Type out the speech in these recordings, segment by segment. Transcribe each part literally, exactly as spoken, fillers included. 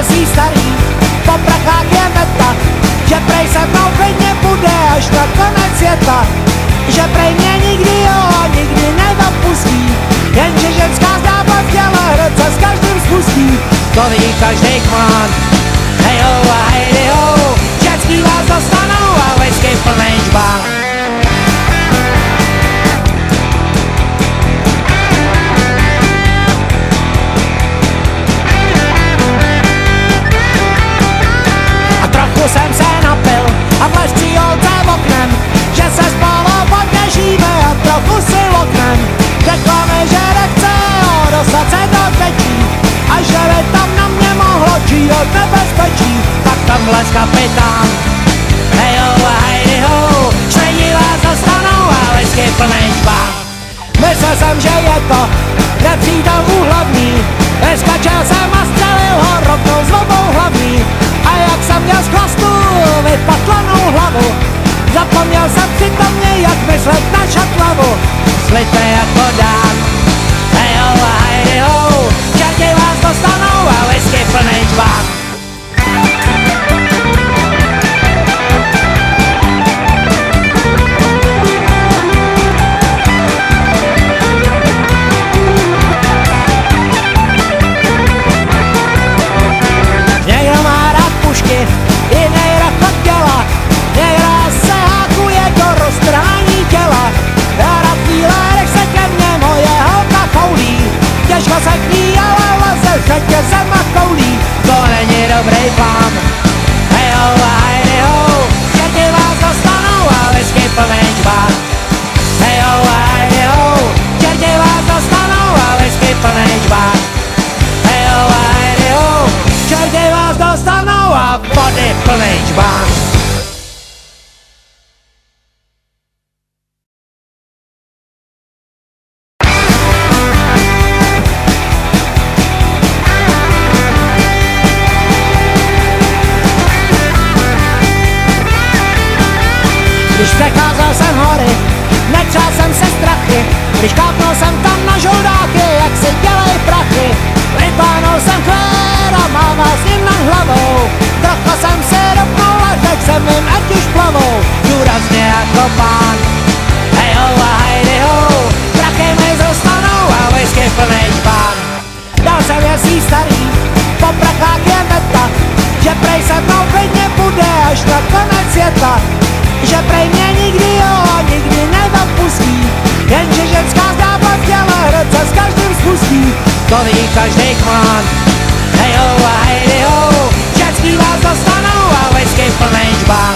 měsíc starý, po prachách je meta, že prej se mnou klidně bude až na konec světa, že prej mě nikdy jo, nikdy nedopustí, jenže ženská zdába v těle hned se s každým spustí. To ví každý kmán, hejo a hejdy ho, ženský vás dostanou a whisky plnej žbán. Jsem se napil a vlez přijolce oknem, že se spolu potěšíme a trochu si loknem. Řekla mi, že nechce ho dostat se do pečí a že by tam na mě mohlo čít od nebezpečí. Tak tam vlez kapitán, hejo a hejdy ho, člení vás dostanou a whisky plnej žbán. Myslel jsem, že je to nepřítel úhlavní, vyskačil jsem a střelil ho rovnou z obou hlavní. A jak jsem měl z chlastu vypatlanou hlavu, zapomněl jsem přitomně, jak myslet na šatlavu. Slité jako dám, hejo a hejdy ho, čerti vás dostanou a whisky plnej žbán. Jinej rachot děla, někdo se hákuje do roztrhání těla. Rád výlérek se ke mně moje holka koulí, těžko se k ní ale leze řetězem a koulí. To není dobrý plán, hejo a hejdy ho, čerti vás dostanou a whisky plnej žbán. Hejo a hejdy ho, čerti vás dostanou a whisky plnej žbán. Hejo a hejdy ho, čerti vás dostanou a vody plnej žbán. Když přecházel jsem hory, netřál jsem se strachy, když kápnul jsem tam na žoldáky, jak si dělej prachy. Vypánul jsem chvér a mával s ním nad hlavou, trochu jsem se dopnul a řekl jsem jim, ať už plavou. Důrazně jako pán, hejo a hejdy ho, prachy mi zůstanou a whisky plnej žbán. Dal jsem měsíc starý, po prachách je meta, že prej se mnou klidně bude až na konec světa, že prej mě nikdy jo, nikdy nedopustí, jenže ženská zdába v těle hned se s každým spustí. To ví každý kmán, hejo a hejdy ho, ženský vás dostanou a whisky plnej žbán.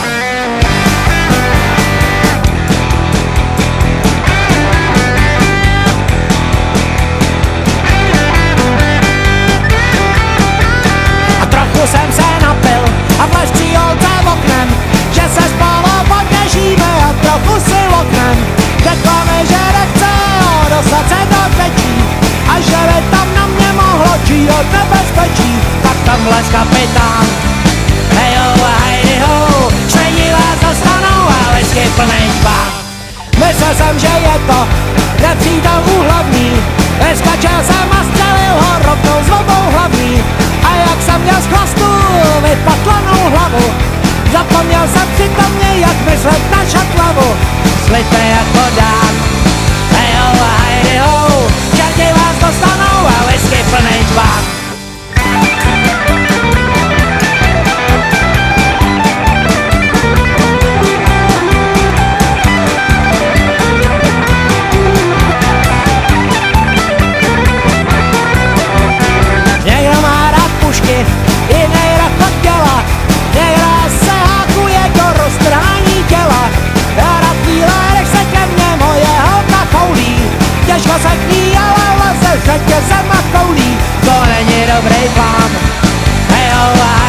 A trochu jsem se napil a vlez přijolce oknem, že se spolu potěšíme a trochu si loknem. Řekla mi, že nechce ho dostat se do pečí a že by tam na mě mohlo čít od nebezpečí. Tak tam vlez kapitán, hejo a hejdy ho, člení vás dostanou a whisky plnej žbán. Myslel jsem, že je to nepřítel úhlavní, vyskačil jsem a střelil ho rovnou z obou hlavní. A jak jsem měl z chlastu vypatlanou hlavu, zapomněl jsem přitomně, jak myslet na šatlavu. Slité jako dám, hejo a hejdy ho, čerti vás dostanou a whisky plnej žbán. Někdo má rád pušky, jinej rachot děla, někdo se hákuje do roztrhání těla. Rád výlérek se ke mně moje holka koulí, těžko se k ní ale leze řetězem a koulí. To není dobrý plán, hejo a